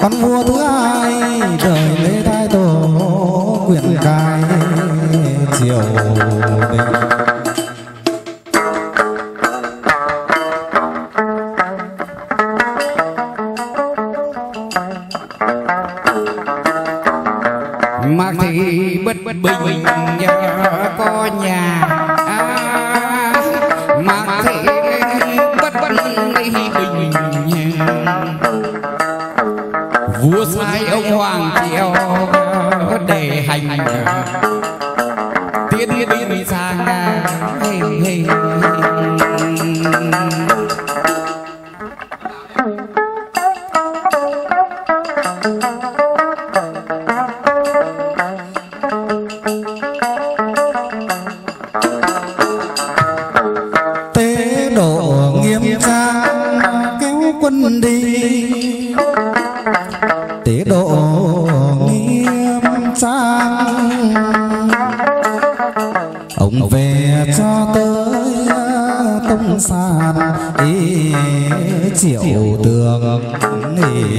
con vua thứ hai đời Lê Thái Tổ quyền cai triều đình. mà thì bất bình có nhà mà thì bất bình vua sai ông hoàng triều để hành tiến đi sang tế độ nghiêm trang kéo quân đi, tế độ nghiêm trang ông về cho tới tông san ý triệu tường ý.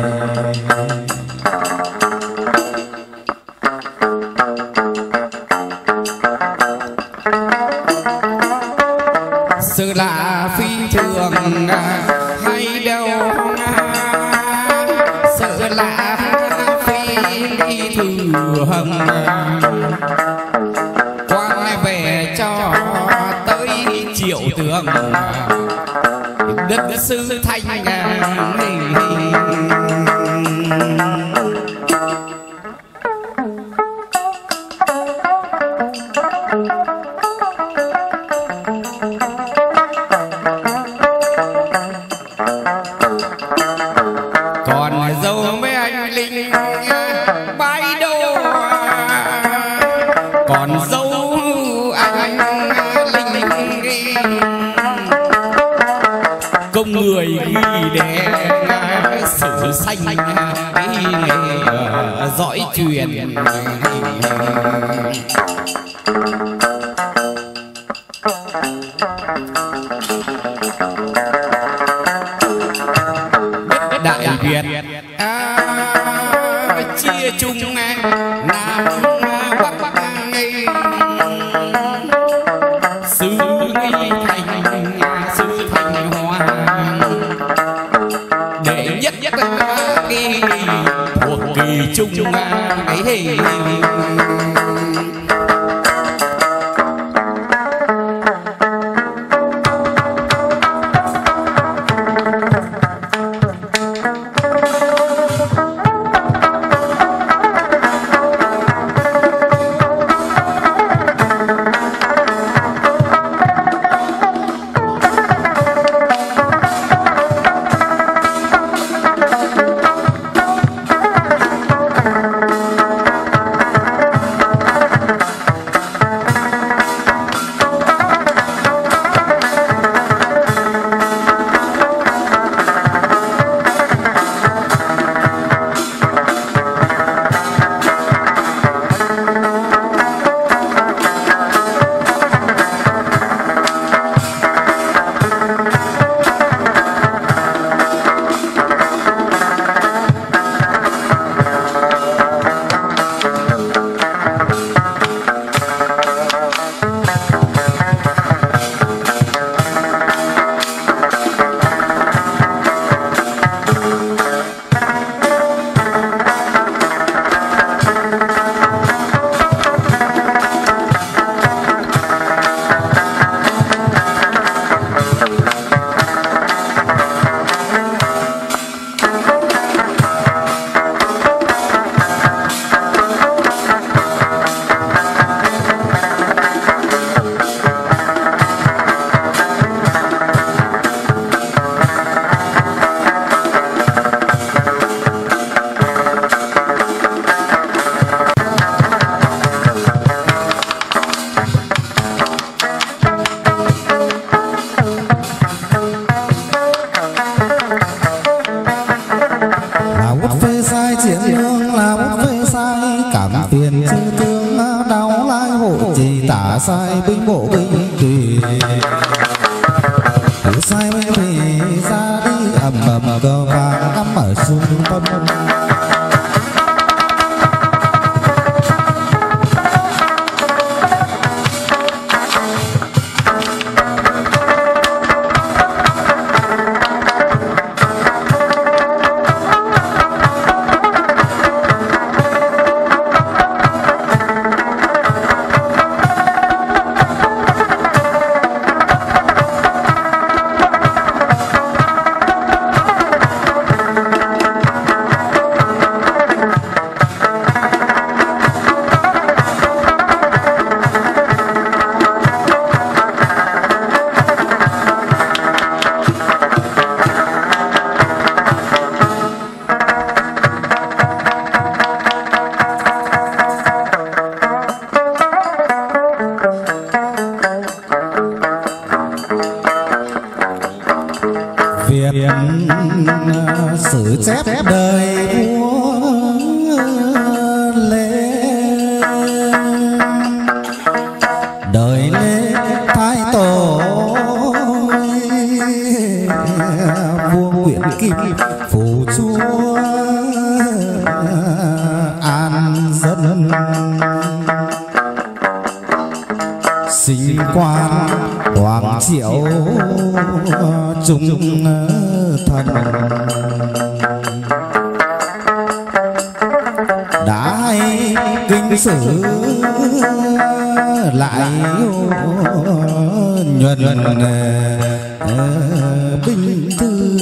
sự là phi thường hay đâu, sự là phi thường quang về cho tới triệu tường đất sư thanh. Còn dâu mấy anh linh bái đô, còn dâu anh linh công người ghi để sử sanh dõi truyền. Đại Việt chia chung Nam Bắc xứ Thanh Hoa để nhất cái thuộc kỳ chung cái sai binh bộ binh tùy sai binh thì ra đi ầm ầm cờ vàng ngắm ở xung quanh. sử chép đời vua Lê, đời Lê Thái Tổ vua Nguyễn Kim phủ chúa an dân, sinh quan hoàng triệu trung thần, đã hay kinh sử lại nhuần binh thư.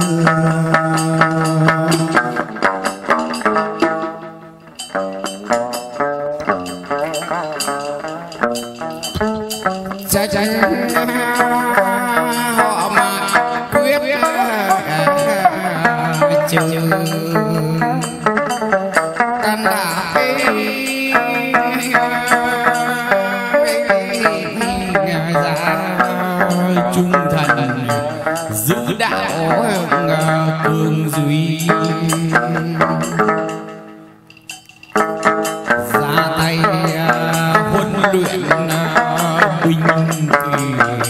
họ mà quyết chừng can đảm ra trung thần giữ đạo cương duy, ra tay huấn luyện binh kỳ,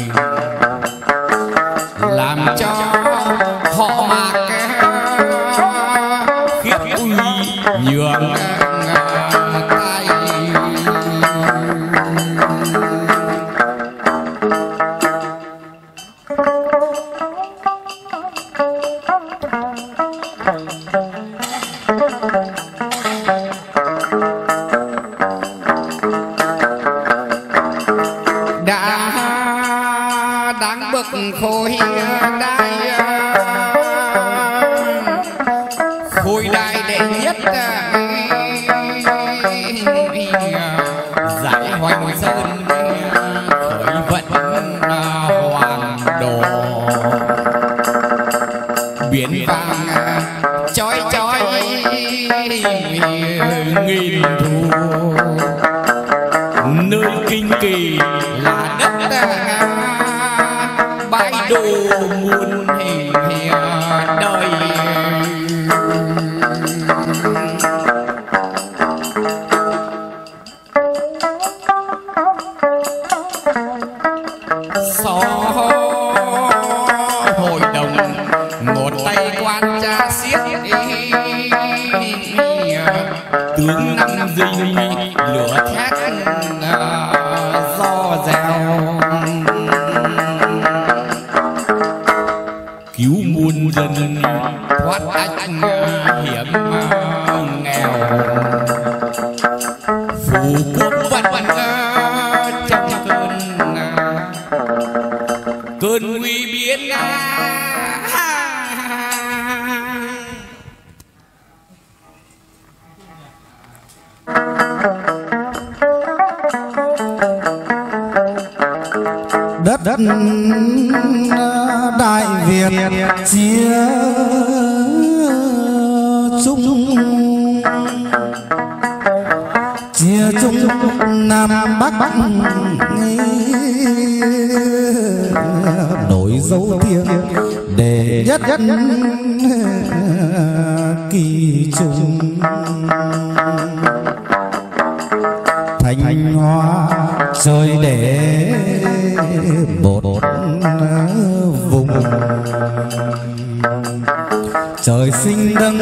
làm cho họ Mạc khiếp uy nhường tay. Đã đáng bực khối đai đệ nhất giải hoành sơn khởi vận hoàng đồ, biển vàng chói chói nghìn thu, nơi kinh kỳ là đất bãi đồ muôn hình đời. Xó hội đồng một tay quan tra xiết, tướng năm dinh lửa thét do reo, cứu muôn dân thoát ách hiểm nghèo, phù quốc vận trong cơn nguy biến. Đất Đại Việt chia chung Nam Bắc, nổi dấu thiêng để nhất kỳ trùng, Thanh Hóa trời để một vùng, trời sinh đấng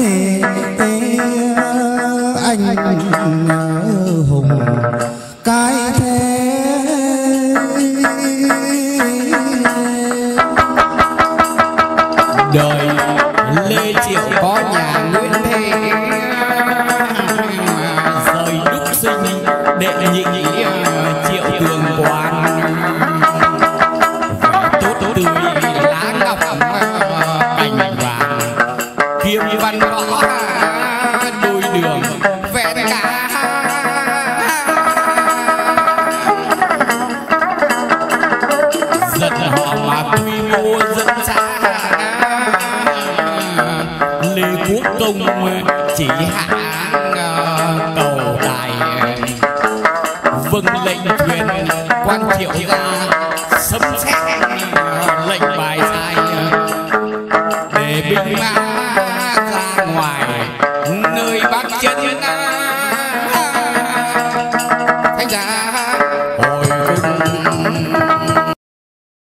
anh hùng cái thế. Đời Lê Triệu có nhà Nguyễn Thế, rời đúc sinh đệ nhị Triệu Tường Quan, tốt tươi lá ngọc cành vàng, kiếm văn võ đôi đường vẹn cả. Giật họ mà quy mô dân xã, Lê Quốc Công chỉ hạ cầu tài, vâng lệnh truyền quan Triệu ra sấm sét lệnh bài sai để binh mã ngoài nơi Bắc chân